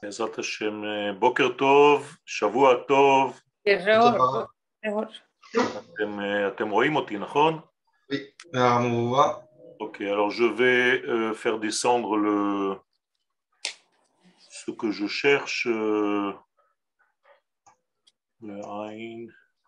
בעזרת השם, בוקר טוב, שבוע טוב. אתם רואים אותי, נכון? Oui, on voit. Ok, alors je vais faire descendre ce que je cherche. Le Ain.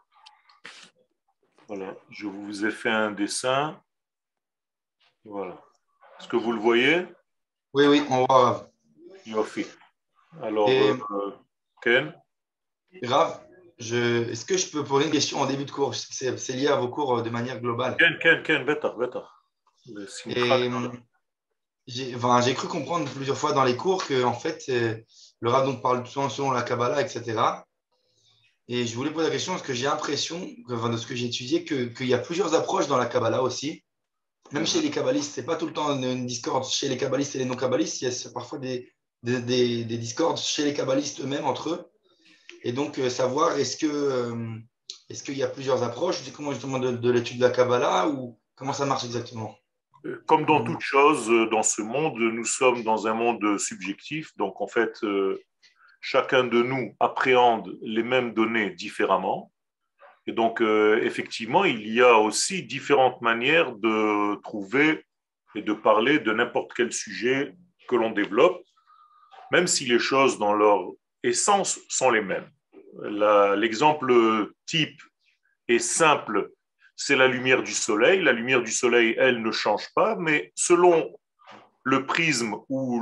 Voilà, je vous ai fait un dessin. Voilà. Est-ce que vous le voyez? Oui, oui, on voit. Yofi. Alors, Et Ken? Rav, est-ce que je peux poser une question en début de cours? Je sais que c'est lié à vos cours de manière globale. Ken, בטח. Et j'ai cru comprendre plusieurs fois dans les cours que en fait, le Rav donc parle souvent selon la Kabbalah, etc. Et je voulais poser la question parce que j'ai l'impression, enfin, de ce que j'ai étudié, qu'il y a plusieurs approches dans la Kabbalah aussi. Même chez les kabbalistes, c'est pas tout le temps une discorde chez les kabbalistes et les non-kabbalistes. Il y a parfois des discordes chez les kabbalistes eux-mêmes entre eux. Et donc, savoir est-ce qu'il y a plusieurs approches, comment justement de l'étude de la Kabbalah ou comment ça marche exactement? Comme dans toute chose dans ce monde, nous sommes dans un monde subjectif. Donc, en fait, chacun de nous appréhende les mêmes données différemment. Et donc, effectivement, il y a aussi différentes manières de trouver et de parler de n'importe quel sujet que l'on développe, même si les choses dans leur essence sont les mêmes. L'exemple type et simple, c'est la lumière du soleil. La lumière du soleil, elle ne change pas, mais selon le prisme ou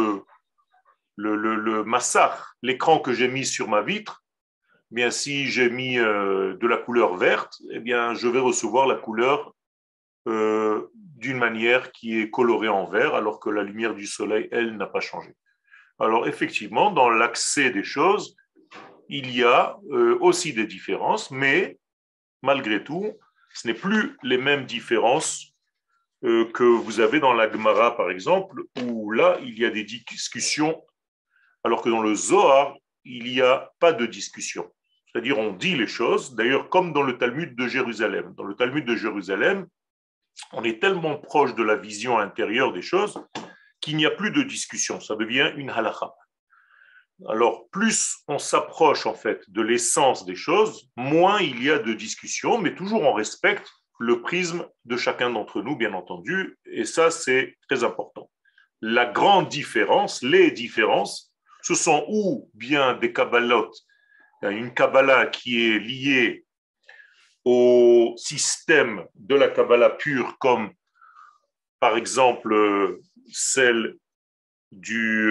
le massar, l'écran que j'ai mis sur ma vitre, eh bien, si j'ai mis de la couleur verte, eh bien, je vais recevoir la couleur d'une manière qui est colorée en vert, alors que la lumière du soleil, elle, n'a pas changé. Alors, effectivement, dans l'accès des choses, il y a aussi des différences, mais malgré tout, ce n'est plus les mêmes différences que vous avez dans la Gemara, par exemple, où là, il y a des discussions, alors que dans le Zohar, il n'y a pas de discussion. C'est-à-dire, on dit les choses, d'ailleurs, comme dans le Talmud de Jérusalem. Dans le Talmud de Jérusalem, on est tellement proche de la vision intérieure des choses qu'il n'y a plus de discussion. Ça devient une halakha. Alors, plus on s'approche en fait de l'essence des choses, moins il y a de discussion, mais toujours on respecte le prisme de chacun d'entre nous, bien entendu, et ça c'est très important. La grande différence, les différences, ce sont ou bien des kabbalotes, une kabbala qui est liée au système de la kabbala pure, comme par exemple celle du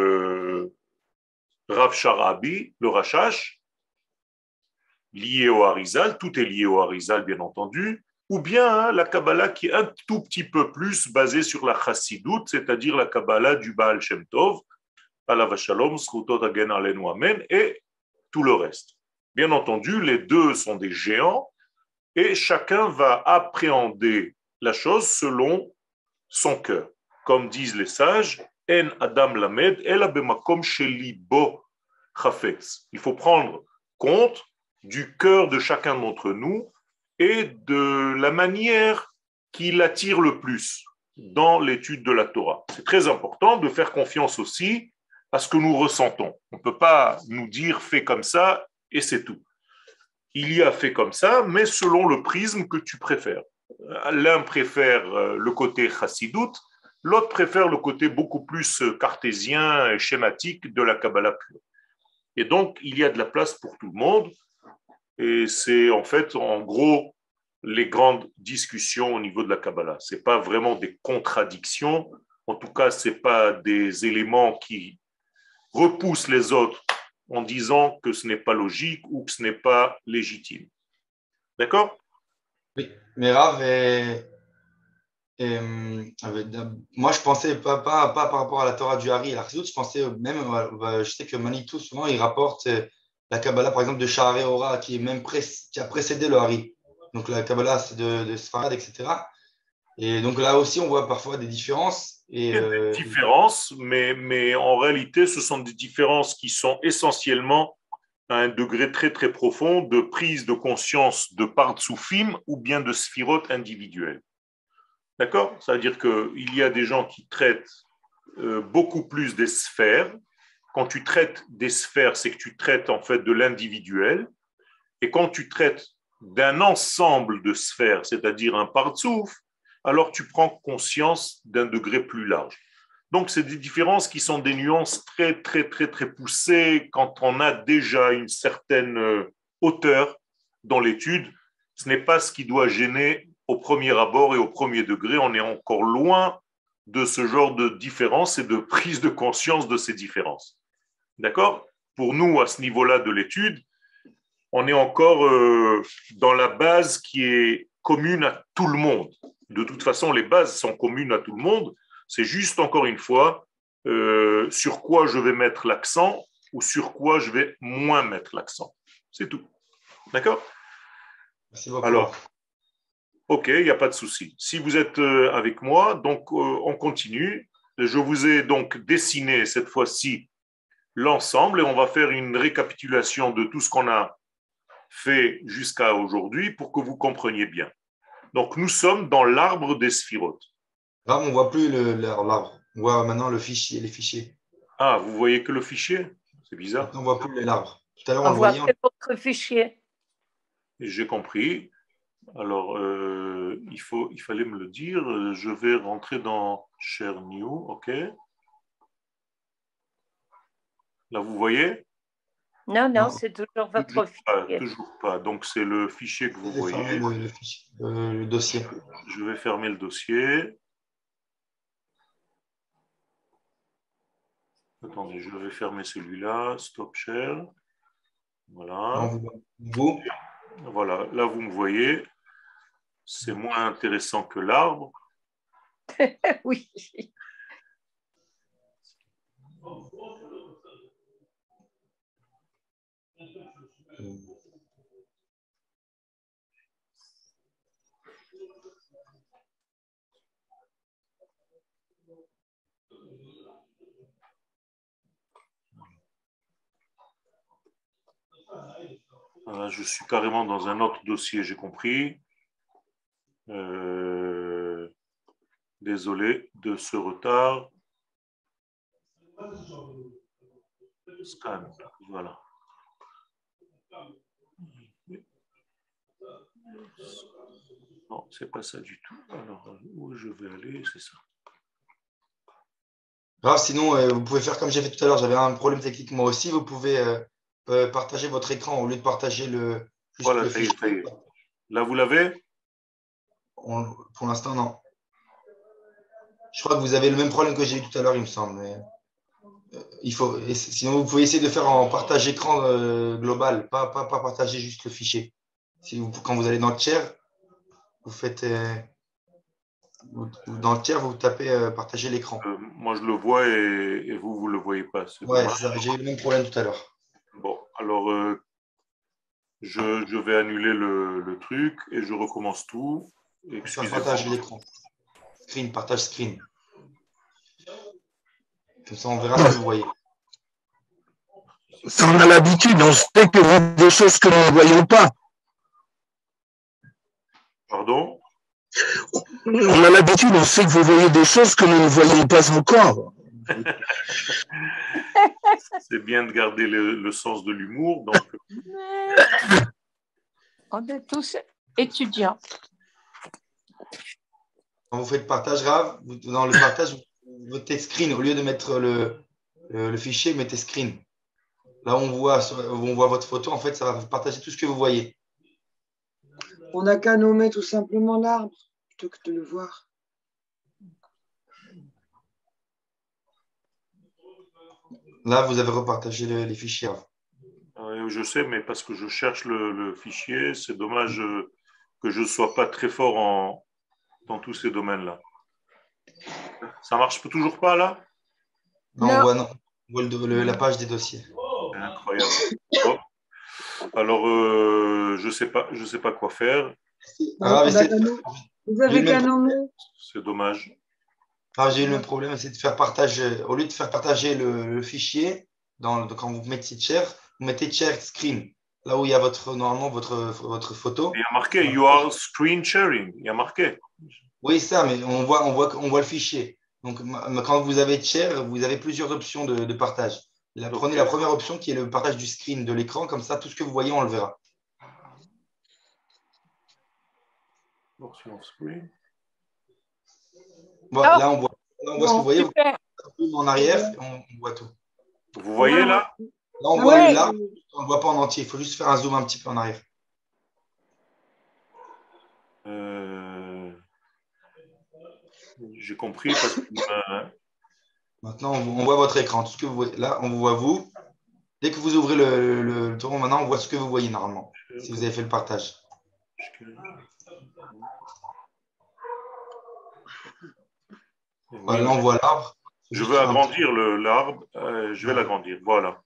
Rav Sharabi, le Rashash, lié au Harizal, tout est lié au Harizal, bien entendu, ou bien la Kabbalah qui est un tout petit peu plus basée sur la Chassidout, c'est-à-dire la Kabbalah du Baal Shem Tov, Alav Shalom, Zchutot Hagen Aleinu Amen, et tout le reste. Bien entendu, les deux sont des géants, et chacun va appréhender la chose selon son cœur. Comme disent les sages, En Adam Lamed, Ela Bemakom Shelibo Chafetz. Il faut prendre compte du cœur de chacun d'entre nous et de la manière qui l'attire le plus dans l'étude de la Torah. C'est très important de faire confiance aussi à ce que nous ressentons. On ne peut pas nous dire fais comme ça et c'est tout. Il y a fait comme ça, mais selon le prisme que tu préfères. L'un préfère le côté chassidoute, l'autre préfère le côté beaucoup plus cartésien et schématique de la Kabbalah pure. Et donc, il y a de la place pour tout le monde. Et c'est en fait, en gros, les grandes discussions au niveau de la Kabbalah. Ce n'est pas vraiment des contradictions. En tout cas, ce n'est pas des éléments qui repoussent les autres en disant que ce n'est pas logique ou que ce n'est pas légitime. D'accord? Oui, mais Rav, moi je pensais pas par rapport à la Torah du Hari et la Chassidut, je pensais même, je sais que Manitou souvent il rapporte la Kabbalah par exemple de Sha'arei Ora qui est même qui a précédé le Hari. Donc la Kabbalah c'est de Sfarad, etc. Et donc là aussi on voit parfois des différences. Il y a des différences, mais en réalité, ce sont des différences qui sont essentiellement à un degré très très profond de prise de conscience de Partsoufim ou bien de sphirotes individuelles. D'accord? Ça veut dire qu'il y a des gens qui traitent beaucoup plus des sphères quand tu traites des sphères, c'est que tu traites en fait de l'individuel. Et quand tu traites d'un ensemble de sphères, c'est-à-dire un partsouf, alors tu prends conscience d'un degré plus large. Donc, c'est des différences qui sont des nuances très, très, très, très poussées quand on a déjà une certaine hauteur dans l'étude. Ce n'est pas ce qui doit gêner au premier abord et au premier degré. On est encore loin de ce genre de différences et de prise de conscience de ces différences. D'accord? Pour nous, à ce niveau-là de l'étude, on est encore dans la base qui est commune à tout le monde. De toute façon, les bases sont communes à tout le monde. C'est juste, encore une fois, sur quoi je vais mettre l'accent ou sur quoi je vais moins mettre l'accent. C'est tout. D'accord? Merci beaucoup. Alors, ok, il n'y a pas de souci. Si vous êtes avec moi, donc on continue. Je vous ai donc dessiné cette fois-ci l'ensemble et on va faire une récapitulation de tout ce qu'on a fait jusqu'à aujourd'hui pour que vous compreniez bien. Donc, nous sommes dans l'arbre des sphirotes. Là, on ne voit plus l'arbre. On voit maintenant les fichiers. Ah, vous voyez que le fichier? C'est bizarre. Maintenant, on ne voit plus l'arbre. Tout à l'heure, on On le voit voyait. que votre fichier. J'ai compris. Alors, il fallait me le dire. Je vais rentrer dans Share New. OK. Là, vous voyez? Non, c'est toujours votre fichier. Toujours pas. Donc, c'est le fichier que vous voyez. Le dossier. Je vais fermer le dossier. Attendez, je vais fermer celui-là. Stop share. Voilà. Vous. Voilà. Là, vous me voyez. C'est moins intéressant que l'arbre. Oui. Voilà, je suis carrément dans un autre dossier, j'ai compris. Désolé de ce retard. Scan, voilà. Non, c'est pas ça du tout. Alors, où je vais aller, c'est ça. Grave, sinon, vous pouvez faire comme j'ai fait tout à l'heure. J'avais un problème technique moi aussi. Vous pouvez partager votre écran au lieu de partager voilà, ça y est, ça y est. Là, vous l'avez? Pour l'instant, non. Je crois que vous avez le même problème que j'ai eu tout à l'heure, il me semble. Mais, sinon, vous pouvez essayer de faire en partage écran global, pas partager juste le fichier. Quand vous allez dans le tiers, vous faites dans le tiers, vous tapez partager l'écran. Moi, je le vois et vous ne le voyez pas. Ouais, j'ai eu le même problème tout à l'heure. Bon, alors, je vais annuler le truc et je recommence tout. Partage l'écran. Partage screen. Comme ça, on verra ce que vous voyez. Ça, on a l'habitude, on sait que vous avez des choses que nous ne voyons pas. Pardon? On a l'habitude, on sait que vous voyez des choses que nous ne voyons pas encore. C'est bien de garder le sens de l'humour. Donc... On est tous étudiants. Quand vous faites partage grave, dans le partage, vous mettez screen. Au lieu de mettre le fichier, mettez screen. Là où on voit votre photo, en fait, ça va partager tout ce que vous voyez. On n'a qu'à nommer tout simplement l'arbre plutôt que de le voir. Là, vous avez repartagé les fichiers. Je sais, mais parce que je cherche le fichier, c'est dommage que je ne sois pas très fort dans tous ces domaines-là. Ça ne marche toujours pas, là? Non, on voit la page des dossiers. Incroyable. Bon. Alors, je sais pas quoi faire. Vous avez qu'à nommer. C'est dommage. J'ai eu le même problème, c'est de faire partager. Au lieu de faire partager le fichier, quand vous mettez share, vous mettez share screen. Là où il y a normalement votre photo. Il y a marqué You are screen sharing. Il y a marqué. Oui, ça, mais on voit le fichier. Donc, quand vous avez share, vous avez plusieurs options de partage. Prenez la première option qui est le partage du screen de l'écran, comme ça, tout ce que vous voyez, on le verra. Voilà, là, on voit ce que vous voyez. Super. En arrière, on voit tout. Vous voyez là? Là, on voit l'arbre, on ne le voit pas en entier. Il faut juste faire un zoom un petit peu en arrière. J'ai compris parce que maintenant, on voit votre écran. Tout ce que vous voyez. Là, on vous voit vous. Dès que vous ouvrez le tour, maintenant, on voit ce que vous voyez normalement, si vous avez fait le partage. Voilà, là, on voit l'arbre. Je veux agrandir l'arbre. Je vais l'agrandir. Voilà.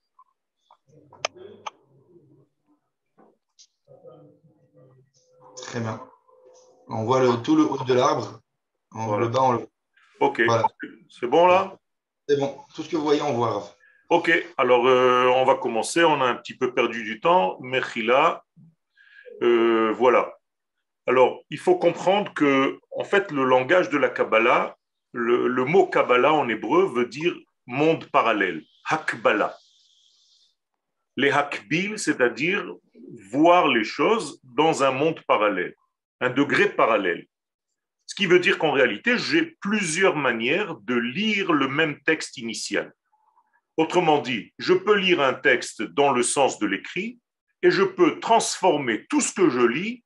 Très bien. On voit tout le haut de l'arbre. Voilà. Le bas, on le voit. Ok. Voilà. C'est bon là? C'est bon. Tout ce que vous voyez, on voit. Ok. Alors, on va commencer. On a un petit peu perdu du temps. Mechila. Voilà. Alors, il faut comprendre que, en fait, le langage de la Kabbalah, le mot Kabbalah en hébreu veut dire monde parallèle, Hakbala. Les Hakbil, c'est-à-dire voir les choses dans un monde parallèle, un degré parallèle. Ce qui veut dire qu'en réalité, j'ai plusieurs manières de lire le même texte initial. Autrement dit, je peux lire un texte dans le sens de l'écrit et je peux transformer tout ce que je lis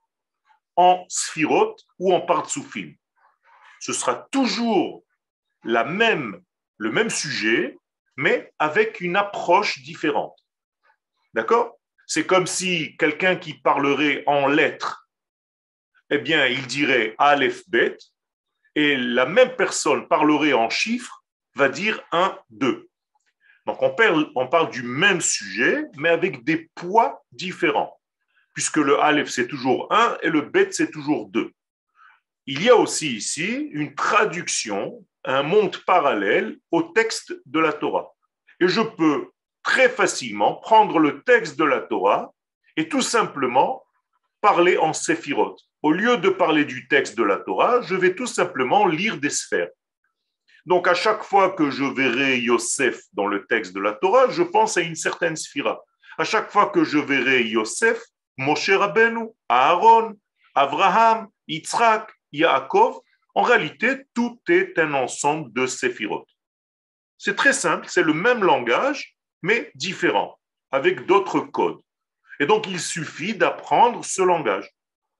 en sphirot ou en partsoufim. Ce sera toujours le même sujet, mais avec une approche différente. D'accord? C'est comme si quelqu'un qui parlerait en lettres, eh bien, il dirait Aleph, Bet, et la même personne parlerait en chiffres, va dire 1, 2. Donc, on parle du même sujet, mais avec des poids différents, puisque le Aleph, c'est toujours 1 et le Bet, c'est toujours 2. Il y a aussi ici une traduction, un monde parallèle au texte de la Torah. Et je peux très facilement prendre le texte de la Torah et tout simplement parler en séphirot. Au lieu de parler du texte de la Torah, je vais tout simplement lire des sphères. Donc à chaque fois que je verrai Yosef dans le texte de la Torah, je pense à une certaine sphira. À chaque fois que je verrai Yosef, Moshe Rabbeinu, Aaron, Abraham, Yitzhak, Yaakov, en réalité, tout est un ensemble de séphirot. C'est très simple, c'est le même langage, mais différent, avec d'autres codes. Et donc, il suffit d'apprendre ce langage.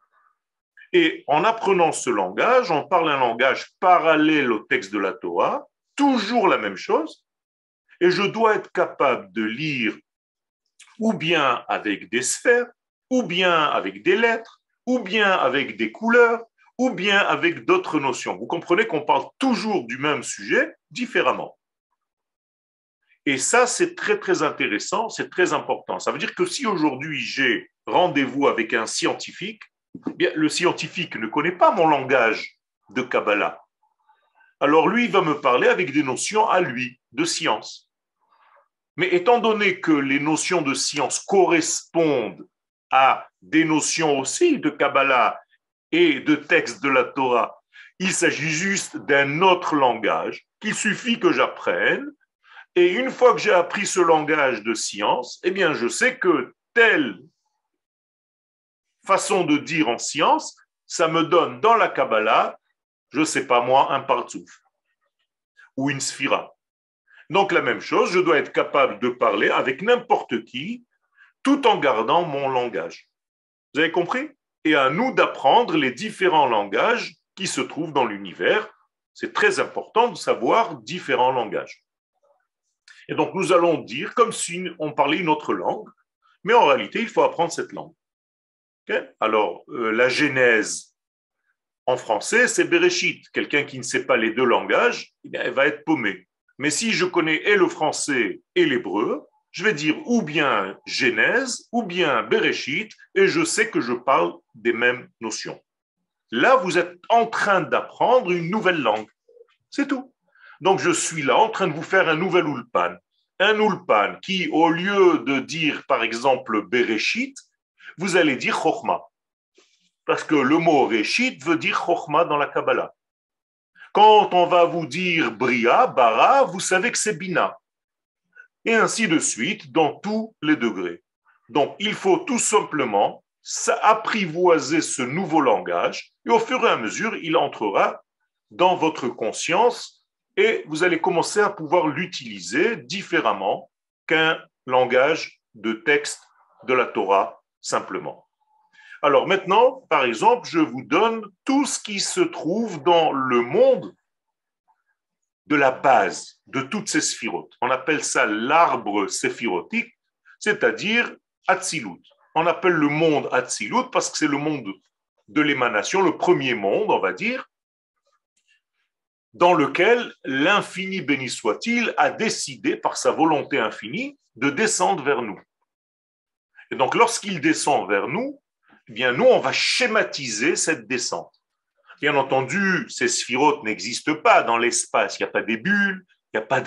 Et en apprenant ce langage, on parle un langage parallèle au texte de la Torah, toujours la même chose, et je dois être capable de lire ou bien avec des sphères, ou bien avec des lettres, ou bien avec des couleurs, ou bien avec d'autres notions. Vous comprenez qu'on parle toujours du même sujet différemment. Et ça, c'est très, très intéressant, c'est très important. Ça veut dire que si aujourd'hui j'ai rendez-vous avec un scientifique, eh bien, le scientifique ne connaît pas mon langage de Kabbalah. Alors lui, il va me parler avec des notions à lui, de science. Mais étant donné que les notions de science correspondent à des notions aussi de Kabbalah et de textes de la Torah, il s'agit juste d'un autre langage qu'il suffit que j'apprenne. Et une fois que j'ai appris ce langage de science, eh bien, je sais que telle façon de dire en science, ça me donne dans la Kabbalah, je ne sais pas moi, un partsouf ou une sphira. Donc la même chose, je dois être capable de parler avec n'importe qui, tout en gardant mon langage. Vous avez compris? Et à nous d'apprendre les différents langages qui se trouvent dans l'univers. C'est très important de savoir différents langages. Et donc nous allons dire comme si on parlait une autre langue, mais en réalité, il faut apprendre cette langue. Okay? Alors, la Genèse en français, c'est Bereshit. Quelqu'un qui ne sait pas les deux langages, eh bien, elle va être paumé. Mais si je connais et le français et l'hébreu, je vais dire ou bien Genèse ou bien Bereshit, et je sais que je parle des mêmes notions. Là, vous êtes en train d'apprendre une nouvelle langue. C'est tout. Donc, je suis là en train de vous faire un nouvel ulpan. Un ulpan qui, au lieu de dire, par exemple, Bereshit, vous allez dire Chochma. Parce que le mot Reshit veut dire Chochma dans la Kabbalah. Quand on va vous dire Bria, Bara, vous savez que c'est Bina. et ainsi de suite dans tous les degrés. Donc, il faut tout simplement apprivoiser ce nouveau langage et au fur et à mesure, il entrera dans votre conscience et vous allez commencer à pouvoir l'utiliser différemment qu'un langage de texte de la Torah simplement. Alors maintenant, par exemple, je vous donne tout ce qui se trouve dans le monde de la base de toutes ces sphirotes. On appelle ça l'arbre séphirotique, c'est-à-dire Hatzilut. On appelle le monde Hatzilut parce que c'est le monde de l'émanation, le premier monde, on va dire, dans lequel l'infini béni soit-il a décidé par sa volonté infinie de descendre vers nous. Et donc lorsqu'il descend vers nous, eh bien nous on va schématiser cette descente. Bien entendu, ces sphirotes n'existent pas dans l'espace, il n'y a pas des bulles, il n'y a pas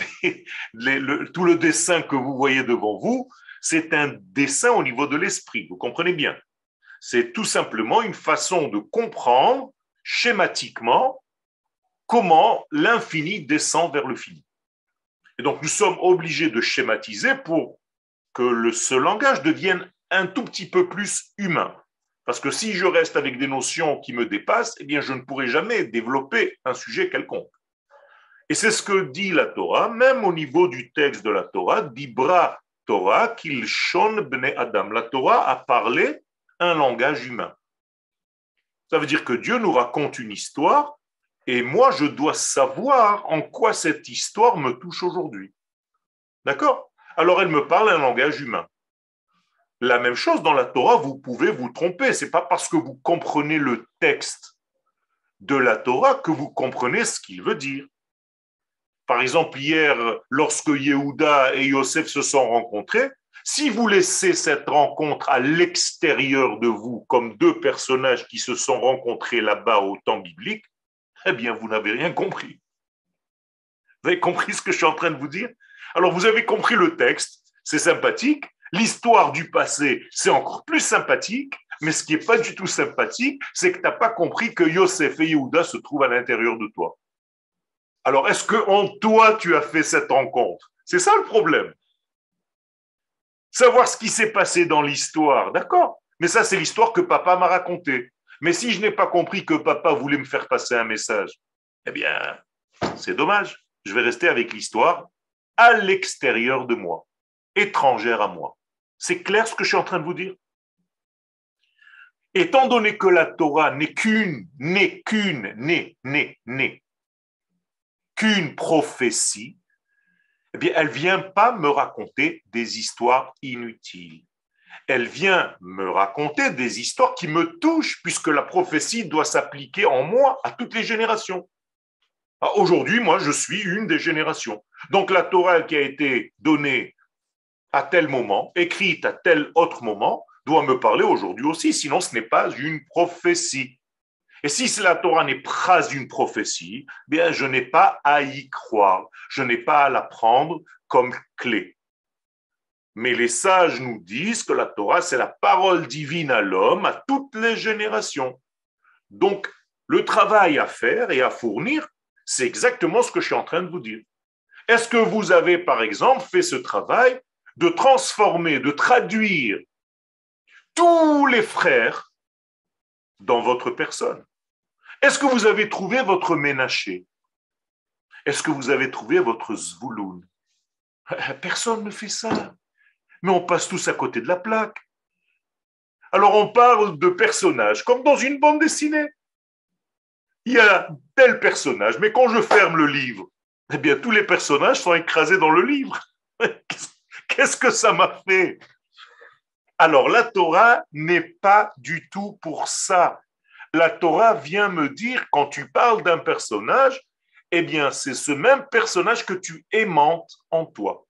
tout le dessin que vous voyez devant vous, c'est un dessin au niveau de l'esprit, vous comprenez bien. C'est tout simplement une façon de comprendre schématiquement comment l'infini descend vers le fini. Et donc, nous sommes obligés de schématiser pour que ce langage devienne un tout petit peu plus humain. Parce que si je reste avec des notions qui me dépassent, eh bien, je ne pourrai jamais développer un sujet quelconque. Et c'est ce que dit la Torah, même au niveau du texte de la Torah, Dibra Torah, Kilshon Bnei Adam. La Torah a parlé un langage humain. Ça veut dire que Dieu nous raconte une histoire et moi, je dois savoir en quoi cette histoire me touche aujourd'hui. D'accord? Alors, elle me parle un langage humain. La même chose dans la Torah, vous pouvez vous tromper. Ce n'est pas parce que vous comprenez le texte de la Torah que vous comprenez ce qu'il veut dire. Par exemple, hier, lorsque Yehuda et Yosef se sont rencontrés, si vous laissez cette rencontre à l'extérieur de vous, comme deux personnages qui se sont rencontrés là-bas au temps biblique, eh bien, vous n'avez rien compris. Vous avez compris ce que je suis en train de vous dire? Alors, vous avez compris le texte, c'est sympathique. L'histoire du passé, c'est encore plus sympathique. Mais ce qui n'est pas du tout sympathique, c'est que tu n'as pas compris que Yosef et Yehuda se trouvent à l'intérieur de toi. Alors, est-ce que en toi, tu as fait cette rencontre? C'est ça le problème. Savoir ce qui s'est passé dans l'histoire, d'accord. Mais ça, c'est l'histoire que papa m'a racontée. Mais si je n'ai pas compris que papa voulait me faire passer un message, eh bien, c'est dommage. Je vais rester avec l'histoire à l'extérieur de moi, étrangère à moi. C'est clair ce que je suis en train de vous dire? Étant donné que la Torah n'est qu'une prophétie, eh bien, elle ne vient pas me raconter des histoires inutiles. Elle vient me raconter des histoires qui me touchent, puisque la prophétie doit s'appliquer en moi à toutes les générations. Aujourd'hui, moi, je suis une des générations. Donc, la Torah qui a été donnée à tel moment, écrite à tel autre moment, doit me parler aujourd'hui aussi, sinon ce n'est pas une prophétie. Et si la Torah n'est pas une prophétie, bien, je n'ai pas à y croire, je n'ai pas à la prendre comme clé. Mais les sages nous disent que la Torah, c'est la parole divine à l'homme, à toutes les générations. Donc, le travail à faire et à fournir, c'est exactement ce que je suis en train de vous dire. Est-ce que vous avez, par exemple, fait ce travail de transformer, de traduire tous les frères dans votre personne? Est-ce que vous avez trouvé votre Ménaché? Est-ce que vous avez trouvé votre Zvouloun? Personne ne fait ça. Mais on passe tous à côté de la plaque. Alors on parle de personnages, comme dans une bande dessinée. Il y a tel personnage, mais quand je ferme le livre, eh bien tous les personnages sont écrasés dans le livre. Qu'est-ce que ça m'a fait? Alors la Torah n'est pas du tout pour ça. La Torah vient me dire, quand tu parles d'un personnage, eh bien c'est ce même personnage que tu aimantes en toi.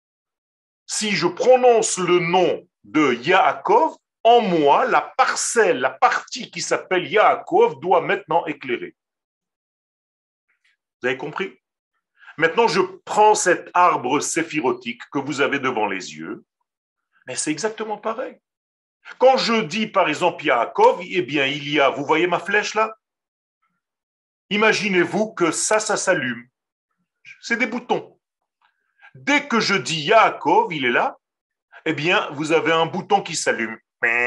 Si je prononce le nom de Yaakov, en moi, la parcelle, la partie qui s'appelle Yaakov doit maintenant éclairer. Vous avez compris? Maintenant, je prends cet arbre séphirotique que vous avez devant les yeux, mais c'est exactement pareil. Quand je dis, par exemple, Yaakov, eh bien, il y a, vous voyez ma flèche là? Imaginez-vous que ça s'allume. C'est des boutons. Dès que je dis Yaakov, il est là, eh bien, vous avez un bouton qui s'allume.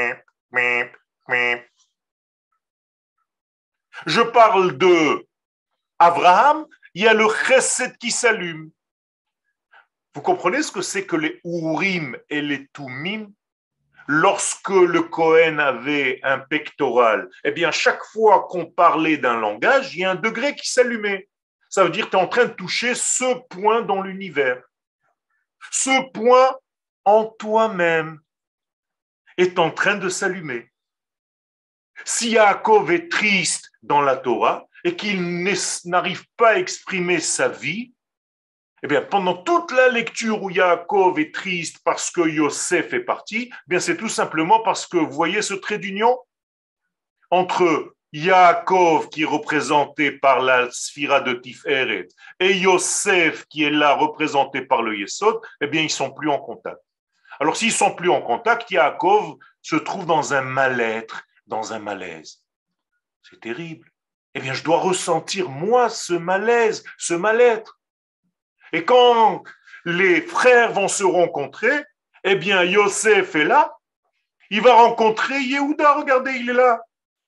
Je parle de Abraham, il y a le chesed qui s'allume. Vous comprenez ce que c'est que les Urim et les Tumim? Lorsque le Cohen avait un pectoral, eh bien, chaque fois qu'on parlait d'un langage, il y a un degré qui s'allumait. Ça veut dire que tu es en train de toucher ce point dans l'univers. Ce point en toi-même est en train de s'allumer. Si Yaakov est triste dans la Torah et qu'il n'arrive pas à exprimer sa vie, eh bien, pendant toute la lecture où Yaakov est triste parce que Yosef est parti, eh bien, c'est tout simplement parce que vous voyez ce trait d'union entre Yaakov qui est représenté par la sphira de Tiferet et Yosef qui est là représenté par le Yesod, eh bien, ils sont plus en contact. Alors, s'ils sont plus en contact, Yaakov se trouve dans un mal-être, dans un malaise. C'est terrible. Eh bien, je dois ressentir, moi, ce malaise, ce mal-être. Et quand les frères vont se rencontrer, eh bien, Yosef est là, il va rencontrer Yehuda, regardez, il est là.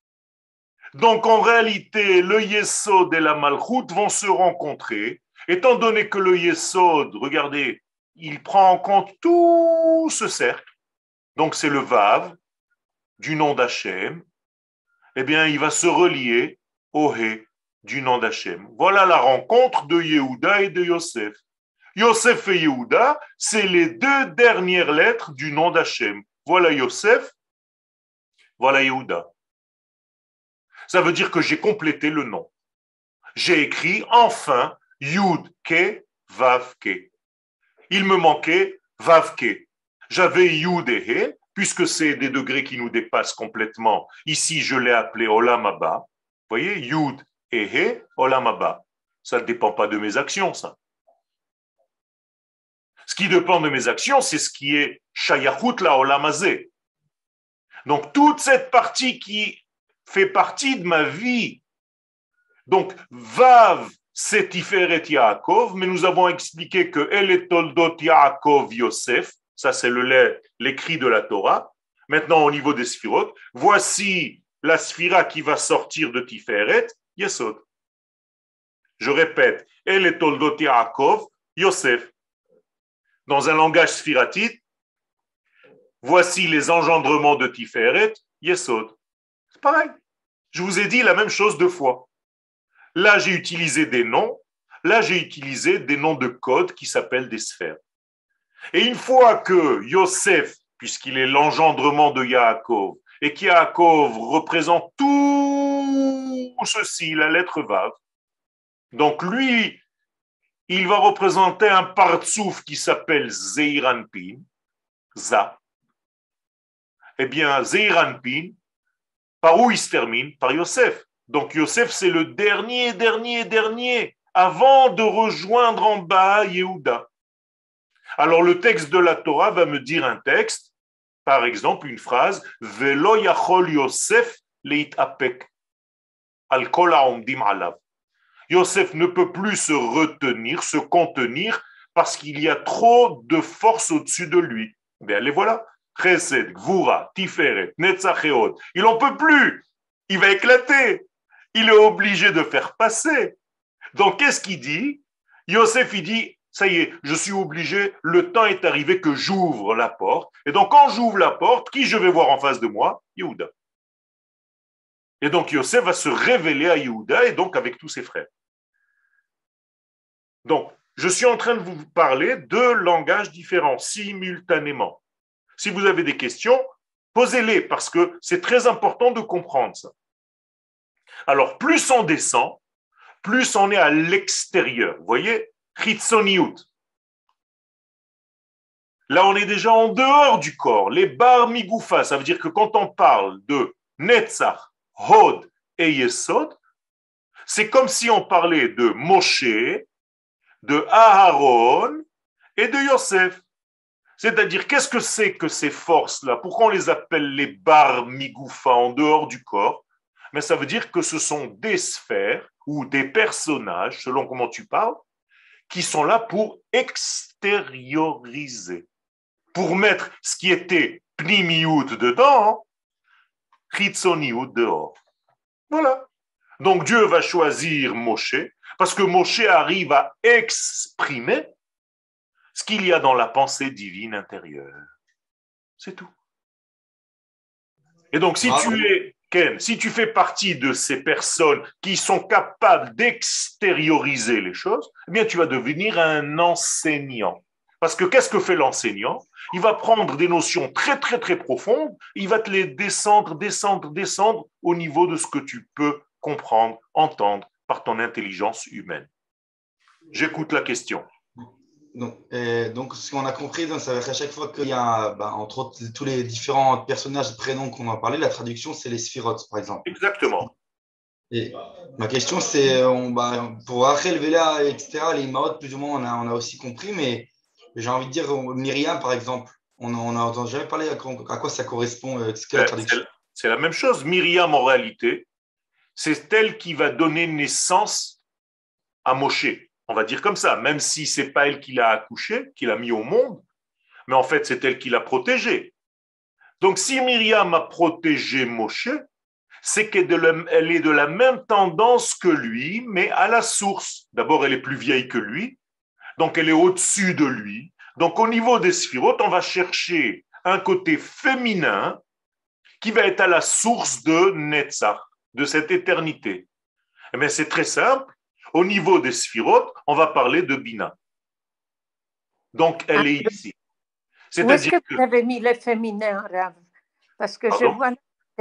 Donc, en réalité, le Yesod et la Malchut vont se rencontrer, étant donné que le Yesod, regardez, il prend en compte tout ce cercle, donc c'est le Vav, du nom d'Hachem, eh bien, il va se relier au He, du nom d'Hachem. Voilà la rencontre de Yehuda et de Yosef. Yosef et Yehuda, c'est les deux dernières lettres du nom d'Hachem. Voilà Yosef, voilà Yehuda. Ça veut dire que j'ai complété le nom. J'ai écrit enfin Yud Ke Vav Ke. Il me manquait Vav Ke. J'avais Yud et He, puisque c'est des degrés qui nous dépassent complètement. Ici, je l'ai appelé Olam Haba. Vous voyez, Yud et He, Olam Haba. Ça ne dépend pas de mes actions, ça. Ce qui dépend de mes actions, c'est ce qui est Shayachut la Olam Hazeh. Donc, toute cette partie qui fait partie de ma vie. Donc, Vav, c'est Tiferet Yaakov, mais nous avons expliqué que El et Toldot Yaakov Yosef, ça c'est l'écrit de la Torah. Maintenant, au niveau des Sphirot, voici la Sphira qui va sortir de Tiferet, Yesod. Je répète, El et Toldot Yaakov Yosef. Dans un langage sphiratite, voici les engendrements de Tiferet, Yesod. C'est pareil. Je vous ai dit la même chose deux fois. Là, j'ai utilisé des noms. Là, j'ai utilisé des noms de code qui s'appellent des sphères. Et une fois que Yosef, puisqu'il est l'engendrement de Yaakov, et que Yaakov représente tout ceci, la lettre Vav, donc lui, il va représenter un partsouf qui s'appelle Zeiranpin, Za. Eh bien, Zeiranpin, par où il se termine? Par Yosef. Donc Yosef, c'est le dernier, avant de rejoindre en bas Yehuda. Alors le texte de la Torah va me dire un texte, par exemple une phrase, Velo yachol Yosef leit apek al kol haomdim alav. Yosef ne peut plus se retenir, se contenir, parce qu'il y a trop de force au-dessus de lui. Bien, les voilà. Chesed, Gvura, Tiferet, Netzach et Hod. Il n'en peut plus. Il va éclater. Il est obligé de faire passer. Donc, qu'est-ce qu'il dit? Yosef, il dit, ça y est, je suis obligé, le temps est arrivé que j'ouvre la porte. Et donc, quand j'ouvre la porte, qui je vais voir en face de moi? Yehuda. Et donc, Yosef va se révéler à Yehuda et donc avec tous ses frères. Donc, je suis en train de vous parler de langages différents, simultanément. Si vous avez des questions, posez-les, parce que c'est très important de comprendre ça. Alors, plus on descend, plus on est à l'extérieur. Vous voyez, Chitzoniut. Là, on est déjà en dehors du corps. Les bar migoufa, ça veut dire que quand on parle de Netzach, Hod et Yesod, c'est comme si on parlait de Moshe, de Aharon et de Yosef. C'est-à-dire, qu'est-ce que c'est que ces forces-là? Pourquoi on les appelle les bar migoufa en dehors du corps? Mais ça veut dire que ce sont des sphères ou des personnages, selon comment tu parles, qui sont là pour extériorisé. Pour mettre ce qui était pnimiout dedans, chitzoniout dehors. Voilà. Donc Dieu va choisir Moshe, parce que Moshe arrive à exprimer ce qu'il y a dans la pensée divine intérieure. C'est tout. Et donc si tu es, Ken, si tu fais partie de ces personnes qui sont capables d'extérioriser les choses, eh bien tu vas devenir un enseignant. Parce que qu'est-ce que fait l'enseignant? Il va prendre des notions très, très, très profondes, il va te les descendre au niveau de ce que tu peux comprendre, entendre par ton intelligence humaine. J'écoute la question. Donc, ce qu'on a compris, donc, ça veut dire qu'à chaque fois qu'il y a, entre autres, tous les différents personnages, prénoms qu'on a parlé, la traduction, c'est les sphirotes, par exemple. Exactement. Et ma question, c'est, pour Rachel, Vela, etc., les Imaot, plus ou moins, on a aussi compris, mais j'ai envie de dire, Myriam, par exemple, on n'a jamais parlé à quoi ça correspond, ce qu'est la traduction. C'est la même chose. Myriam, en réalité, c'est elle qui va donner naissance à Moshe. On va dire comme ça, même si ce n'est pas elle qui l'a accouché, qui l'a mis au monde, mais en fait, c'est elle qui l'a protégé. Donc, si Myriam a protégé Moshe, c'est qu'elle est de la même tendance que lui, mais à la source. D'abord, elle est plus vieille que lui, donc elle est au-dessus de lui. Donc, au niveau des sphirotes, on va chercher un côté féminin qui va être à la source de Netzach, de cette éternité. Eh bien, c'est très simple. Au niveau des sphirotes, on va parler de Bina. Donc, elle est ici. Où est-ce que vous avez mis le féminin, Rav? Parce que je vois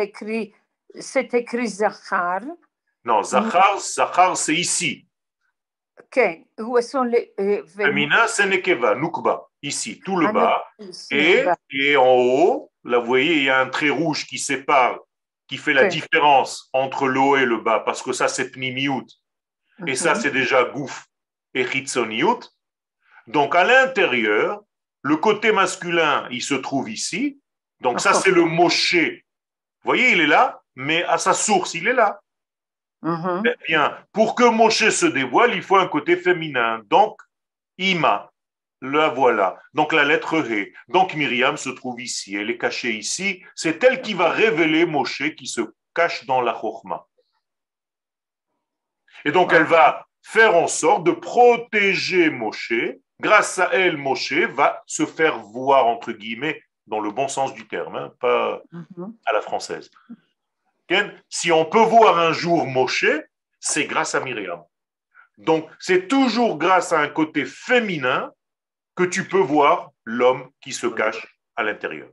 c'est écrit Zachar. Non, Zachar, c'est ici. Ok. Où sont les féminin, c'est Nekeva, Nukba, ici, tout le bas. Et en haut, là, vous voyez, il y a un trait rouge qui sépare, qui fait la différence entre le haut et le bas, parce que ça, c'est Pnimiout. Et ça, c'est déjà Gouf et Chitzoniout. Donc, à l'intérieur, le côté masculin, il se trouve ici. Donc, ça, c'est le Moshe. Vous voyez, il est là, mais à sa source, il est là. Eh bien, pour que Moshe se dévoile, il faut un côté féminin. Donc, Ima, la voilà. Donc, la lettre He. Donc, Myriam se trouve ici. Elle est cachée ici. C'est elle qui va révéler Moshe qui se cache dans la Chokhmah. Et donc, elle va faire en sorte de protéger Moshe. Grâce à elle, Moshe va se faire voir, entre guillemets, dans le bon sens du terme, hein, pas à la française. Si on peut voir un jour Moshe, c'est grâce à Myriam. Donc, c'est toujours grâce à un côté féminin que tu peux voir l'homme qui se cache à l'intérieur.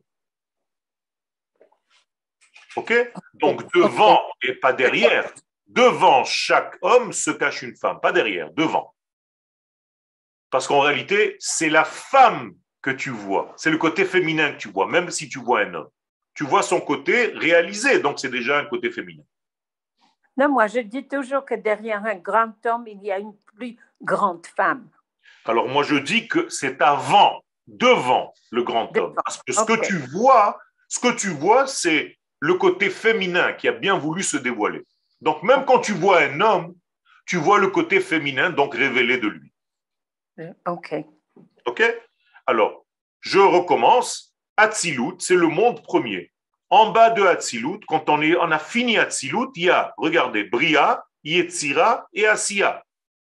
OK? Donc, devant et pas derrière. Devant chaque homme se cache une femme, pas derrière, devant. Parce qu'en réalité, c'est la femme que tu vois. C'est le côté féminin que tu vois, même si tu vois un homme. Tu vois son côté réalisé, donc c'est déjà un côté féminin. Non, moi, je dis toujours que derrière un grand homme, il y a une plus grande femme. Alors, moi, je dis que c'est devant le grand homme. Parce que ce que tu vois, c'est le côté féminin qui a bien voulu se dévoiler. Donc, même quand tu vois un homme, tu vois le côté féminin, donc révélé de lui. OK. OK? Alors, je recommence. Hatzilut, c'est le monde premier. En bas de Hatzilut, quand on a fini Hatzilut, il y a, regardez, Bria, Yetzira et Asiya.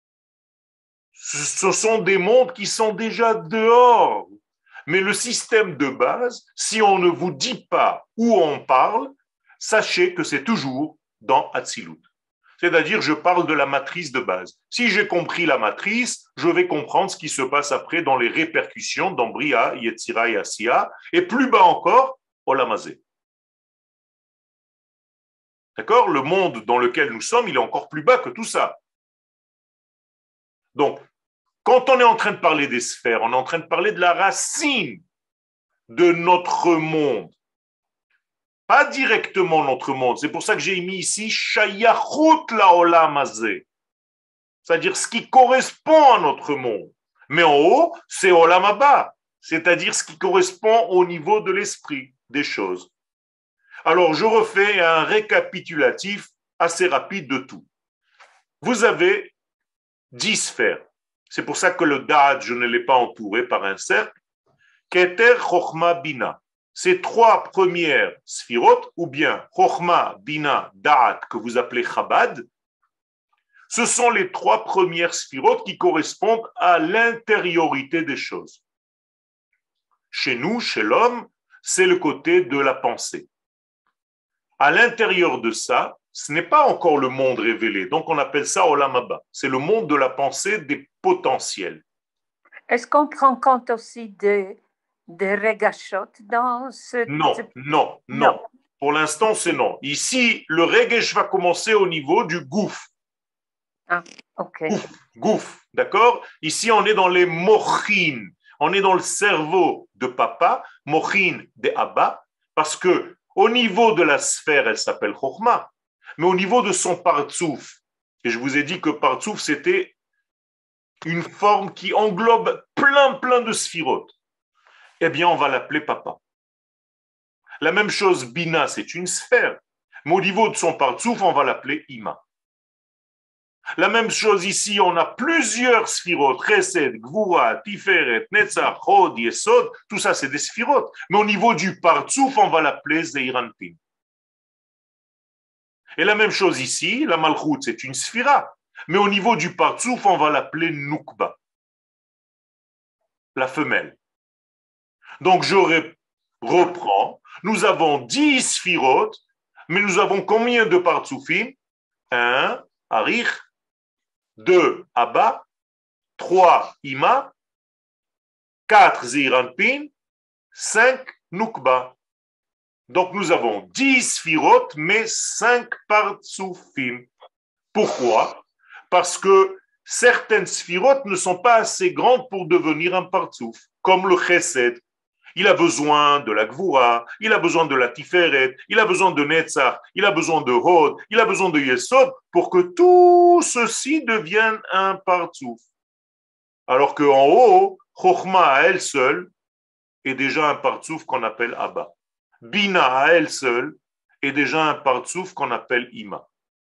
Ce sont des mondes qui sont déjà dehors. Mais le système de base, si on ne vous dit pas où on parle, sachez que c'est toujours dans Hatzilut. C'est-à-dire, je parle de la matrice de base. Si j'ai compris la matrice, je vais comprendre ce qui se passe après dans les répercussions dans Bria, Yetzira et Asiya, et plus bas encore, Olamazé. D'accord? Le monde dans lequel nous sommes, il est encore plus bas que tout ça. Donc, quand on est en train de parler des sphères, on est en train de parler de la racine de notre monde. Pas directement notre monde. C'est pour ça que j'ai mis ici Shayachut laolam hazeh. C'est-à-dire ce qui correspond à notre monde. Mais en haut, c'est Olam haba, c'est-à-dire ce qui correspond au niveau de l'esprit des choses. Alors, je refais un récapitulatif assez rapide de tout. Vous avez 10 sphères. C'est pour ça que le Da'at, je ne l'ai pas entouré par un cercle. Keter, Chochma, Bina. Ces trois premières sphirot, ou bien Chochma, Bina, Da'at, que vous appelez Chabad, ce sont les trois premières sphirot qui correspondent à l'intériorité des choses. Chez nous, chez l'homme, c'est le côté de la pensée. À l'intérieur de ça, ce n'est pas encore le monde révélé, donc on appelle ça Olam Haba. C'est le monde de la pensée des potentiels. Est-ce qu'on prend compte aussi des regachot dans ce... Non. Pour l'instant, c'est non. Ici, le regesh va commencer au niveau du gouf. Ah, ok. Gouf, d'accord? Ici, on est dans les mochin. On est dans le cerveau de papa, mochin de Abba, parce que au niveau de la sphère, elle s'appelle Chokhmah, mais au niveau de son partsouf, et je vous ai dit que partsouf, c'était une forme qui englobe plein de sphirotes, eh bien, on va l'appeler papa. La même chose, Bina, c'est une sphère, mais au niveau de son partsouf, on va l'appeler Ima. La même chose ici, on a plusieurs sphirotes, Chesed, Gvura, Tiferet, Netzach, Hod, Yesod, tout ça c'est des sphirotes. Mais au niveau du Partsouf, on va l'appeler Zeiranpin. Et la même chose ici, la Malchut, c'est une sphira. Mais au niveau du Partsouf, on va l'appeler Nukba, la femelle. Donc je reprends, nous avons 10 sphirotes, mais nous avons combien de Partsoufim? 1, Arich, 2 Abba, 3 Ima, 4 Zeiranpin, 5 Nukba. Donc nous avons 10 sphirotes, mais 5 partsoufim. Pourquoi? Parce que certaines sphirotes ne sont pas assez grandes pour devenir un partsouf, comme le chesed. Il a besoin de la gvura, il a besoin de la tiferet, il a besoin de netzach, il a besoin de hod, il a besoin de yesod pour que tout ceci devienne un partsouf. Alors qu'en haut, chokhma à elle seule est déjà un partsouf qu'on appelle Abba. Bina à elle seule est déjà un partsouf qu'on appelle Ima.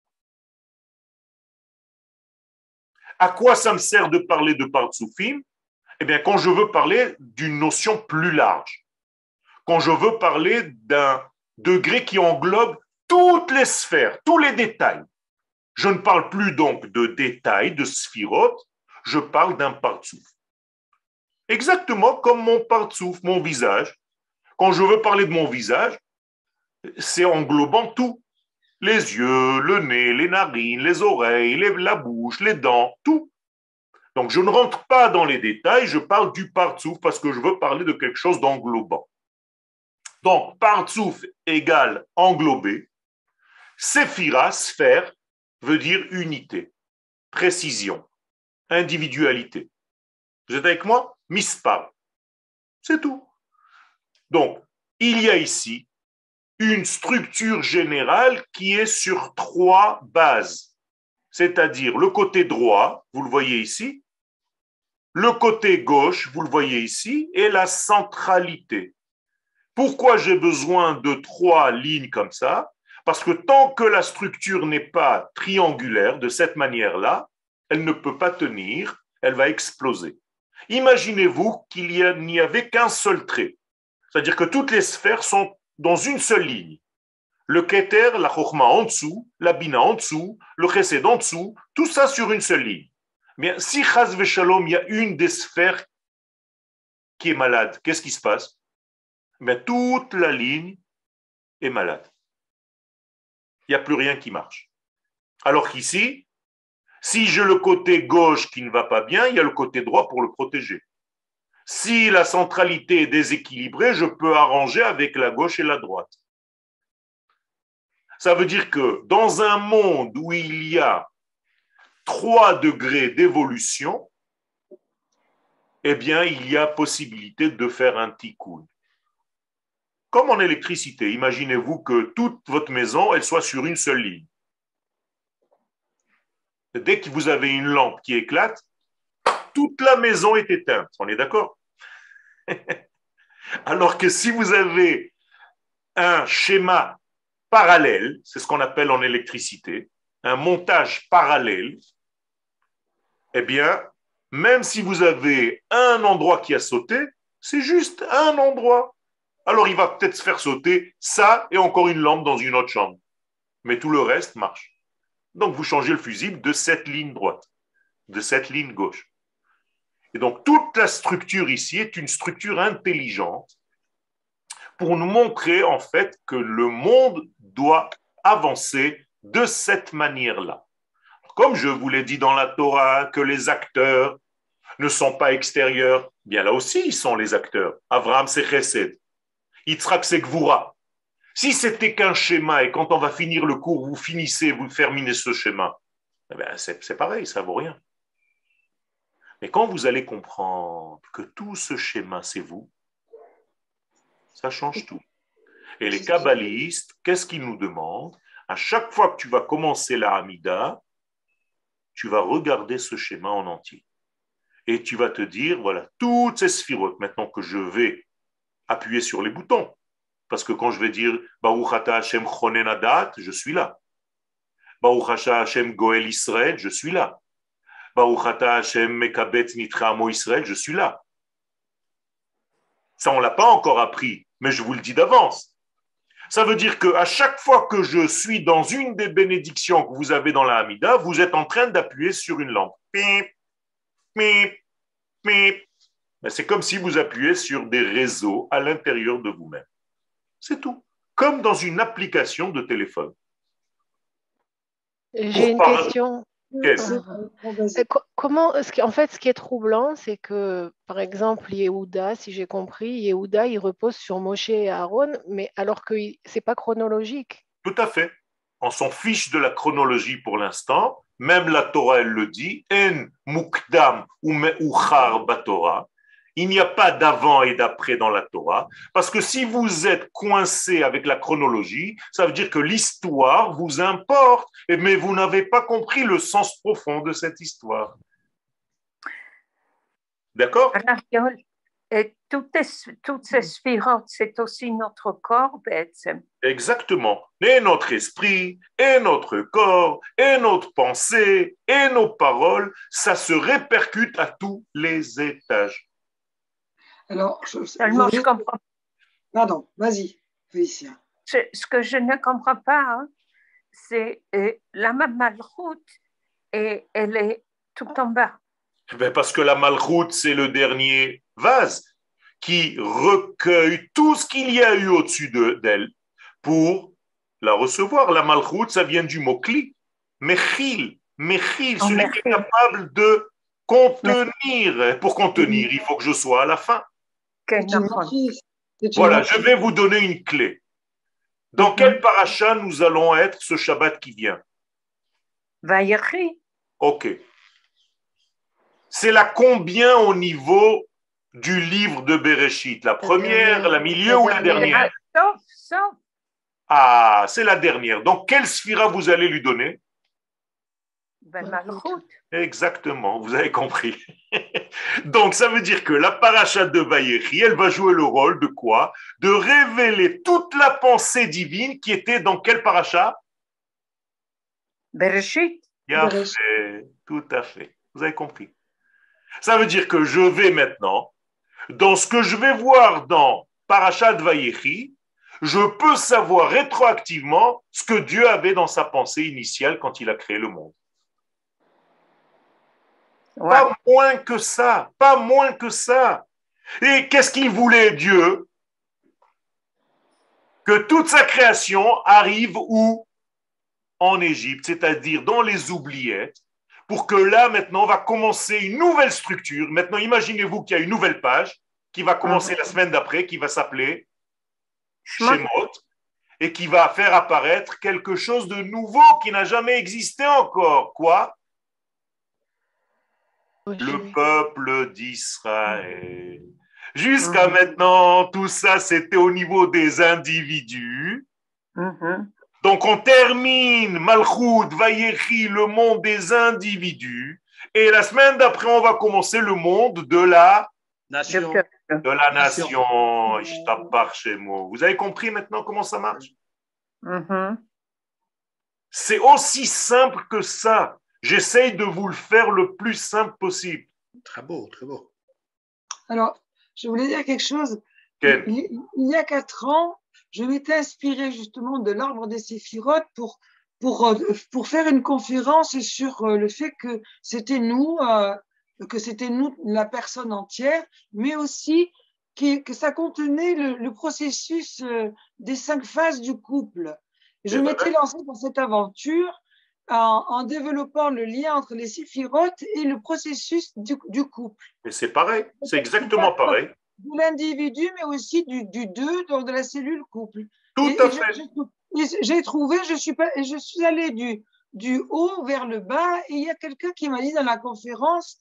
À quoi ça me sert de parler de partsoufim? Eh bien, quand je veux parler d'une notion plus large, quand je veux parler d'un degré qui englobe toutes les sphères, tous les détails, je ne parle plus donc de détails, de sphirotes, je parle d'un partsouf. Exactement comme mon partsouf, mon visage. Quand je veux parler de mon visage, c'est englobant tout. Les yeux, le nez, les narines, les oreilles, la bouche, les dents, tout. Donc, je ne rentre pas dans les détails, je parle du partsouf parce que je veux parler de quelque chose d'englobant. Donc, partsouf égale englobé. Séphira, sphère, veut dire unité, précision, individualité. Vous êtes avec moi? Mispar. C'est tout. Donc, il y a ici une structure générale qui est sur 3 bases. C'est-à-dire le côté droit, vous le voyez ici, le côté gauche, vous le voyez ici, et la centralité. Pourquoi j'ai besoin de 3 lignes comme ça? Parce que tant que la structure n'est pas triangulaire de cette manière-là, elle ne peut pas tenir, elle va exploser. Imaginez-vous qu'il n'y avait qu'un seul trait. C'est-à-dire que toutes les sphères sont dans une seule ligne. Le Keter, la Chokhma en dessous, la Bina en dessous, le Chesed en dessous, tout ça sur une seule ligne. Mais si Chaz Veshalom, il y a une des sphères qui est malade, qu'est-ce qui se passe? Mais toute la ligne est malade. Il n'y a plus rien qui marche. Alors qu'ici, si j'ai le côté gauche qui ne va pas bien, il y a le côté droit pour le protéger. Si la centralité est déséquilibrée, je peux arranger avec la gauche et la droite. Ça veut dire que dans un monde où il y a 3 degrés d'évolution, eh bien, il y a possibilité de faire un tikkun. Comme en électricité, imaginez-vous que toute votre maison, elle soit sur une seule ligne. Dès que vous avez une lampe qui éclate, toute la maison est éteinte. On est d'accord? Alors que si vous avez un schéma parallèle, c'est ce qu'on appelle en électricité, un montage parallèle, eh bien, Même si vous avez un endroit qui a sauté, c'est juste un endroit. Alors il va peut-être se faire sauter ça et encore une lampe dans une autre chambre. Mais tout le reste marche. Donc vous changez le fusible de cette ligne droite, de cette ligne gauche. Et donc toute la structure ici est une structure intelligente pour nous montrer en fait que le monde doit avancer de cette manière-là. Comme je vous l'ai dit dans la Torah, que les acteurs ne sont pas extérieurs, bien là aussi ils sont les acteurs. Abraham c'est Chesed, Yitzhak c'est Gvura. Si c'était qu'un schéma et quand on va finir le cours, vous finissez, vous terminez ce schéma, eh bien, c'est pareil, ça ne vaut rien. Mais quand vous allez comprendre que tout ce schéma, c'est vous, ça change tout. Et les kabbalistes, qu'est-ce qu'ils nous demandent? À chaque fois que tu vas commencer la Hamida, tu vas regarder ce schéma en entier. Et tu vas te dire, voilà, toutes ces sphirotes, maintenant que je vais appuyer sur les boutons, parce que quand je vais dire Baruch Ata Hashem Chonen Adat, je suis là. Baruch Ata Hashem Goel Israël, je suis là. Baruch Ata Hashem Mekabet Nitra Amo Israël, je suis là. Ça, on ne l'a pas encore appris, mais je vous le dis d'avance. Ça veut dire qu'à chaque fois que je suis dans une des bénédictions que vous avez dans la Hamida, vous êtes en train d'appuyer sur une lampe. Pip, pip, pip. C'est comme si vous appuyez sur des réseaux à l'intérieur de vous-même. C'est tout. Comme dans une application de téléphone. J'ai une question. Qu'est-ce? Comment, en fait, ce qui est troublant, c'est que, par exemple, Yehuda, si j'ai compris, Yehuda, il repose sur Moshe et Aaron, mais alors que ce n'est pas chronologique. Tout à fait. On s'en fiche de la chronologie pour l'instant. Même la Torah, elle le dit. En mukdam ou meuchar batorah. Il n'y a pas d'avant et d'après dans la Torah, parce que si vous êtes coincé avec la chronologie, ça veut dire que l'histoire vous importe, mais vous n'avez pas compris le sens profond de cette histoire. D'accord? Et toutes ces sphirotes, c'est aussi notre corps, Exactement. Et notre esprit, et notre corps, et notre pensée, et nos paroles, ça se répercute à tous les étages. Alors, je comprends. Pardon, vas-y, Félicia. Ce que je ne comprends pas, c'est la Malchout, et elle est tout en bas. Parce que la Malchout, c'est le dernier vase qui recueille tout ce qu'il y a eu au-dessus d'elle pour la recevoir. La Malchout, ça vient du mot kli, mechil, celui qui est capable de contenir. Pour contenir, il faut que je sois à la fin. Voilà, je vais vous donner une clé. Dans quel paracha nous allons être ce Shabbat qui vient? Vayechi. Ok. C'est la combien au niveau du livre de Bereshit? La première, la milieu ou la dernière? Sauf. Ah, c'est la dernière. Donc, quelle sphira vous allez lui donner? Malchut. Exactement, vous avez compris. Donc, ça veut dire que la paracha de Vayechi, elle va jouer le rôle de quoi? De révéler toute la pensée divine qui était dans quel paracha? Bereshit. Tout à fait. Vous avez compris. Ça veut dire que je vais maintenant, dans ce que je vais voir dans paracha de Vayechi, je peux savoir rétroactivement ce que Dieu avait dans sa pensée initiale quand il a créé le monde. Ouais. Pas moins que ça, pas moins que ça. Et qu'est-ce qu'il voulait, Dieu? Que toute sa création arrive où? En Égypte, c'est-à-dire dans les oubliettes, pour que là, maintenant, on va commencer une nouvelle structure. Maintenant, imaginez-vous qu'il y a une nouvelle page qui va commencer la semaine d'après, qui va s'appeler Shemot, et qui va faire apparaître quelque chose de nouveau qui n'a jamais existé encore. Quoi? Le peuple d'Israël. Jusqu'à maintenant, tout ça, c'était au niveau des individus. Donc, on termine Malchut, Vayechi, le monde des individus. Et la semaine d'après, on va commencer le monde de la nation. De la nation. Vous avez compris maintenant comment ça marche? C'est aussi simple que ça. J'essaye de vous le faire le plus simple possible. Très beau, très beau. Alors, je voulais dire quelque chose. Ken. Il y a 4 ans, je m'étais inspirée justement de l'arbre des séphirotes pour faire une conférence sur le fait que c'était nous, la personne entière, mais aussi que ça contenait le processus des 5 phases du couple. Je m'étais lancée dans cette aventure en développant le lien entre les séphirotes et le processus du couple. Et c'est pareil, c'est exactement pareil. De l'individu, mais aussi du deux, donc de la cellule couple. Tout à fait. J'ai trouvé, je suis allée du haut vers le bas, et il y a quelqu'un qui m'a dit dans la conférence,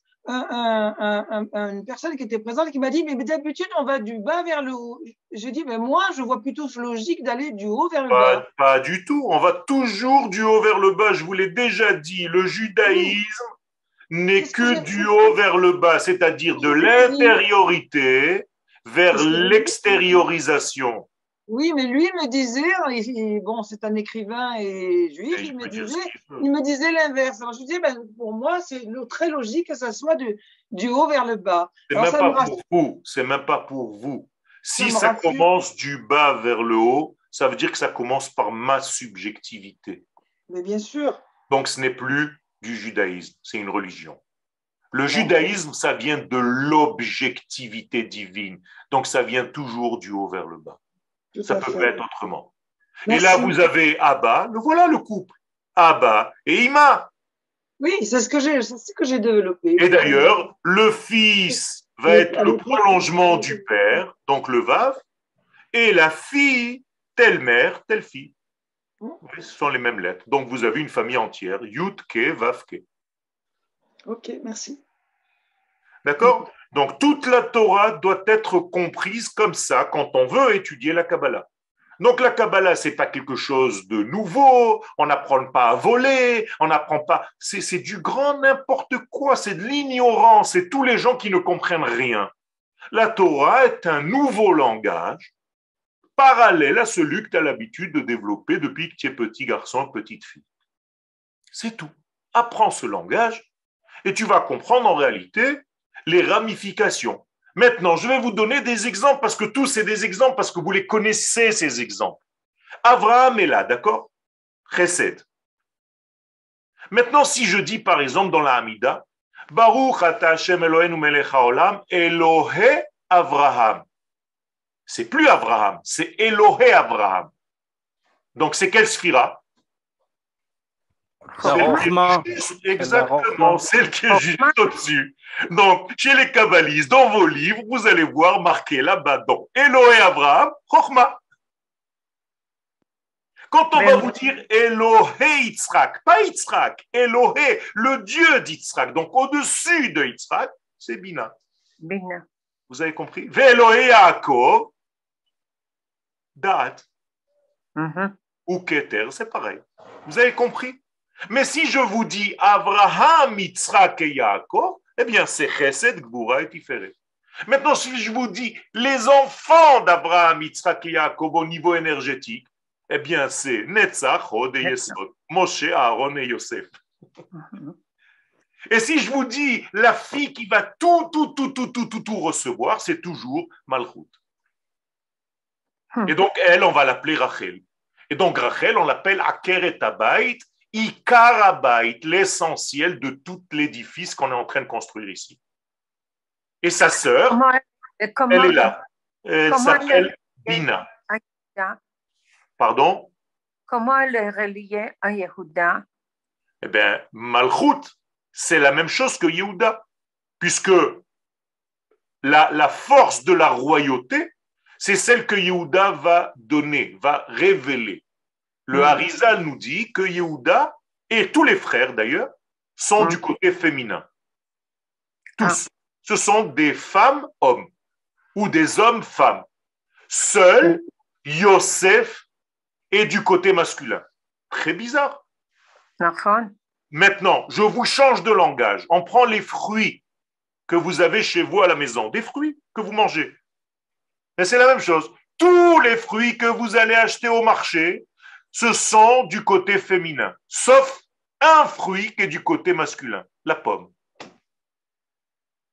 une personne qui était présente, qui m'a dit, mais d'habitude, on va du bas vers le haut. J'ai dit, mais moi, je vois plutôt logique d'aller du haut vers le bas. Pas du tout. On va toujours du haut vers le bas. Je vous l'ai déjà dit, le judaïsme n'est que du haut vers le bas, c'est-à-dire de l'intériorité vers l'extériorisation. Oui, mais lui me disait, bon, c'est un écrivain et juif, il me disait l'inverse. Alors je disais, pour moi, c'est très logique que ça soit du haut vers le bas. C'est même pas pour vous. C'est même pas pour vous. Si ça commence du bas vers le haut, ça veut dire que ça commence par ma subjectivité. Mais bien sûr. Donc ce n'est plus du judaïsme, c'est une religion. Le judaïsme, ça vient de l'objectivité divine. Donc ça vient toujours du haut vers le bas. Ça peut pas être autrement. Merci. Et là, vous avez Abba, voilà le couple. Abba et Ima. Oui, c'est ce que j'ai développé. Et d'ailleurs, le fils va être le prolongement du père, donc le Vav, et la fille, telle mère, telle fille. Ce sont les mêmes lettres. Donc vous avez une famille entière, Yud, Ke, Vav, Ke. Ok, merci. D'accord? Donc, toute la Torah doit être comprise comme ça quand on veut étudier la Kabbalah. Donc, la Kabbalah, ce n'est pas quelque chose de nouveau, on n'apprend pas à voler, on n'apprend pas... C'est du grand n'importe quoi, c'est de l'ignorance, c'est tous les gens qui ne comprennent rien. La Torah est un nouveau langage parallèle à celui que tu as l'habitude de développer depuis que tu es petit garçon, petite fille. C'est tout. Apprends ce langage et tu vas comprendre en réalité les ramifications. Maintenant, je vais vous donner des exemples parce que tous, c'est des exemples parce que vous les connaissez, ces exemples. Abraham est là, d'accord? Chesed. Maintenant, si je dis par exemple dans la Hamida, Baruch ata Hashem Eloheinu melech haolam, Elohé Abraham. C'est plus Abraham, c'est Elohé Abraham. Donc, c'est quelle sphira? Exactement, celle qui est juste au-dessus. Donc, chez les kabbalistes, dans vos livres, vous allez voir marqué là-bas, donc, Elohé Abraham, Chochma. Quand on va vous dire Elohé Yitzhak, pas Yitzhak, Elohé, le Dieu d'Yitzhak, donc au-dessus de Yitzhak, c'est Bina. Bina. Vous avez compris? Ve'Elohé Yaakov, Da'at. Ou Keter, c'est pareil. Vous avez compris? Mais si je vous dis Abraham, Yitzhak et Yaakov, eh bien c'est Chesed, Gvura et Tiferet. Maintenant, si je vous dis les enfants d'Abraham, Yitzhak et Yaakov au niveau énergétique, eh bien c'est Netzach, Hod et Yesod, Moshe, Aaron et Yosef. Et si je vous dis la fille qui va tout recevoir, c'est toujours Malchut. Et donc elle, on va l'appeler Rachel. Et donc Rachel, on l'appelle Akeret Habayit, Ikar Habayit, l'essentiel de tout l'édifice qu'on est en train de construire ici. Et sa sœur, elle est là. Elle s'appelle Bina. Pardon? Comment elle est reliée à Yehuda? Eh bien, Malchut, c'est la même chose que Yehuda, puisque la force de la royauté, c'est celle que Yehuda va donner, va révéler. Le Harizal nous dit que Yehuda, et tous les frères d'ailleurs, sont du côté féminin. Tous. Ce sont des femmes-hommes ou des hommes-femmes. Seul Yosef est du côté masculin. Très bizarre. Maintenant, je vous change de langage. On prend les fruits que vous avez chez vous à la maison, des fruits que vous mangez. Et c'est la même chose. Tous les fruits que vous allez acheter au marché, ce sont du côté féminin, sauf un fruit qui est du côté masculin, la pomme.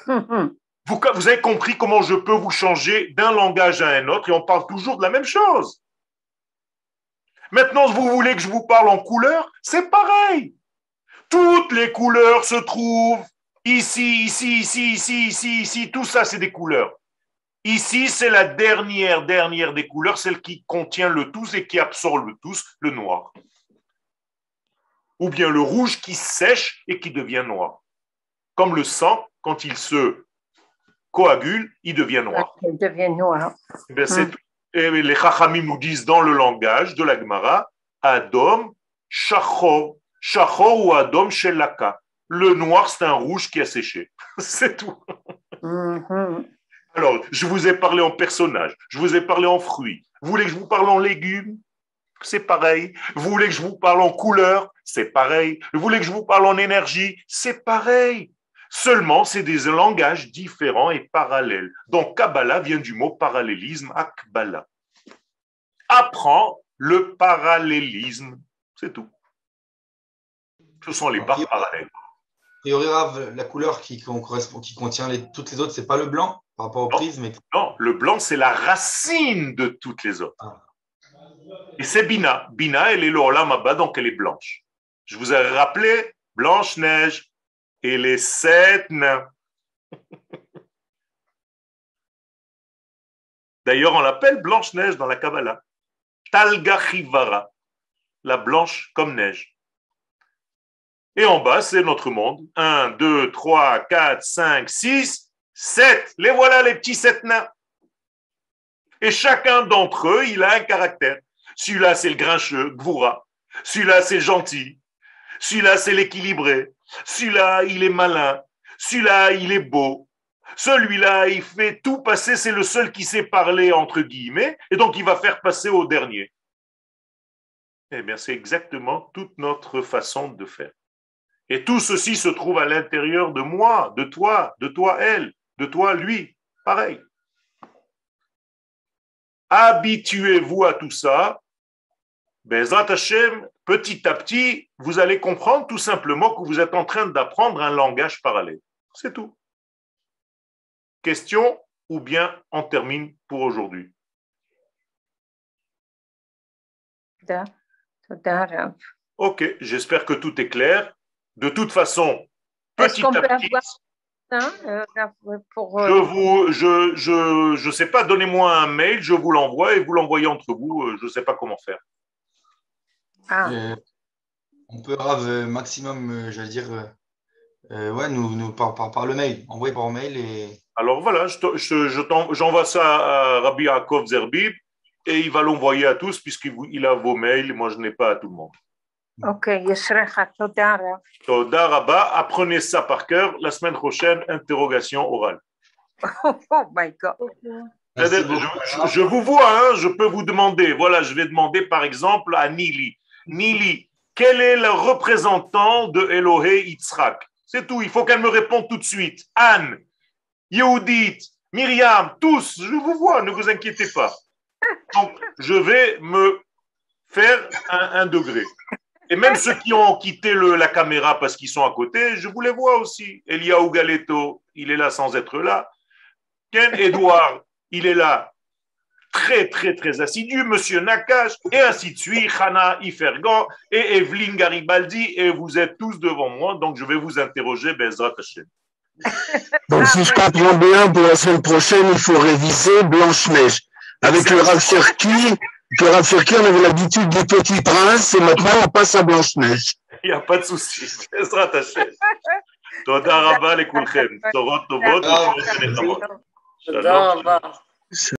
Vous avez compris comment je peux vous changer d'un langage à un autre et on parle toujours de la même chose. Maintenant, vous voulez que je vous parle en couleur? C'est pareil. Toutes les couleurs se trouvent ici, ici. Tout ça, c'est des couleurs. Ici, c'est la dernière des couleurs, celle qui contient le tous et qui absorbe le tous, le noir. Ou bien le rouge qui sèche et qui devient noir. Comme le sang, quand il se coagule, il devient noir. Il devient noir. Et les Chachamim nous disent dans le langage de la Gemara, Adom, Shachor, Shachor ou Adom Shelaka. Le noir, c'est un rouge qui a séché. C'est tout. Alors, je vous ai parlé en personnage, je vous ai parlé en fruits. Vous voulez que je vous parle en légumes? C'est pareil. Vous voulez que je vous parle en couleur? C'est pareil. Vous voulez que je vous parle en énergie? C'est pareil. Seulement, c'est des langages différents et parallèles. Donc, Kabbalah vient du mot parallélisme, Akbala. Apprends le parallélisme. C'est tout. Ce sont les barres parallèles. Et la couleur qui contient toutes les autres, c'est pas le blanc par rapport au prisme. Non, le blanc, c'est la racine de toutes les autres. Et c'est Bina. Bina, elle est l'Olam Abba, donc elle est blanche. Je vous ai rappelé Blanche-Neige et les 7 nains. D'ailleurs, on l'appelle Blanche-Neige dans la Kabbalah. Talga Chivara, la blanche comme neige. Et en bas, c'est notre monde. 1, 2, 3, 4, 5, 6, 7. Les voilà, les petits 7 nains. Et chacun d'entre eux, il a un caractère. Celui-là, c'est le grincheux, Gvoura. Celui-là, c'est le gentil. Celui-là, c'est l'équilibré. Celui-là, il est malin. Celui-là, il est beau. Celui-là, il fait tout passer. C'est le seul qui sait parler, entre guillemets. Et donc, il va faire passer au dernier. Eh bien, c'est exactement toute notre façon de faire. Et tout ceci se trouve à l'intérieur de moi, de toi, elle, de toi, lui. Pareil. Habituez-vous à tout ça. Bezrat Hashem, petit à petit, vous allez comprendre tout simplement que vous êtes en train d'apprendre un langage parallèle. C'est tout. Question ou bien on termine pour aujourd'hui? Ok, j'espère que tout est clair. De toute façon, petit à petit, je sais pas, donnez-moi un mail, je vous l'envoie et vous l'envoyez entre vous, je ne sais pas comment faire. On peut avoir maximum, j'allais dire, nous par le mail, envoyer par mail. Alors voilà, j'envoie ça à Rabbi Yaakov Zerbib et il va l'envoyer à tous puisqu'il a vos mails, moi je n'ai pas à tout le monde. Ok, Yeshrecha, Toda Rav. Toda Rabba, apprenez ça par cœur. La semaine prochaine, interrogation orale. Oh my God. Je vous vois, hein, je peux vous demander. Voilà, je vais demander par exemple à Nili. Nili, quel est le représentant de Elohé Yitzhak? C'est tout, il faut qu'elle me réponde tout de suite. Anne, Yehudit, Myriam, tous, je vous vois, ne vous inquiétez pas. Donc, je vais me faire un degré. Et même ceux qui ont quitté la caméra parce qu'ils sont à côté, je vous les vois aussi. Eliaou Galeto, il est là sans être là. Ken Edouard, il est là très, très, très assidu. Monsieur Nakash, et ainsi de suite. Hana Ifergan et Evelyne Garibaldi. Et vous êtes tous devant moi, donc je vais vous interroger, Bezrat Hashem. Donc, si je comprends bien, pour la semaine prochaine, il faut réviser Blanche-Neige. Avec le Rav Cherki, on avait l'habitude du Petit Prince et maintenant on passe à Blanche-Neige. Il n'y a pas de souci. Bezrat Hashem. Toda Rabba le Kulchem. Torot Tovot. Shalom.